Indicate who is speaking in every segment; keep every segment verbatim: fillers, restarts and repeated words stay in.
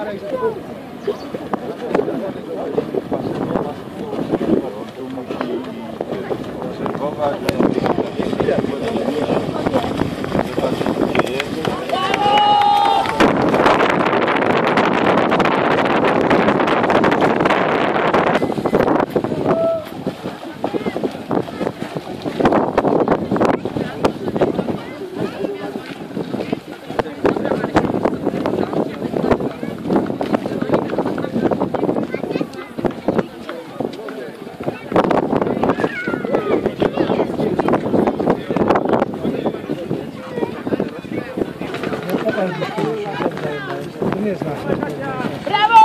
Speaker 1: Brawo!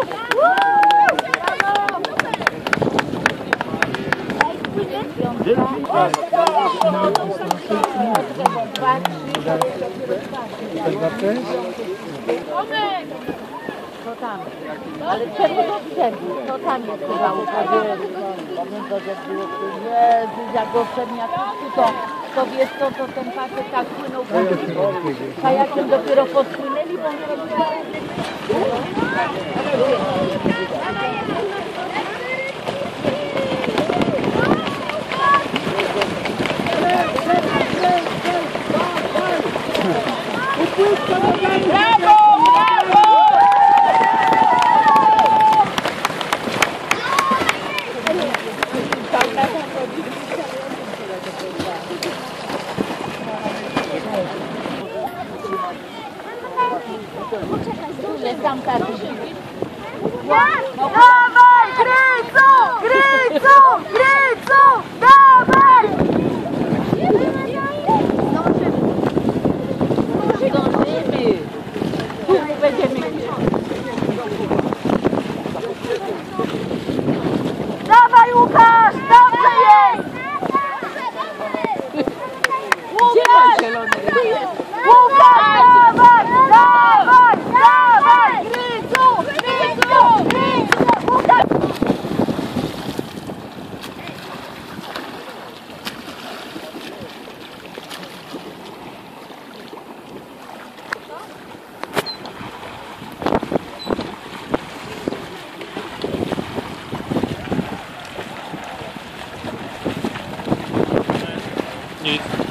Speaker 1: To tam, ale czemu to przerwu? To tam jest chyba uprawione. Jezus, jak go przedmiatowku, to, to wiesz co, to ten facet tak płynął po kajakiem dopiero podpłynęli, bo nie robił. Brawo! Tam tak.
Speaker 2: Dawaj, Grycu! Grycu! Grycu! Dawaj!
Speaker 1: Zdążymy. Tu będziemy.
Speaker 2: Dawaj, Łukasz! Dobrze jest! Łukasz! Łukasz! Dawaj! Dawaj! Dawaj! Grycu! Grycu! Grycu! Łukasz!
Speaker 3: Nic.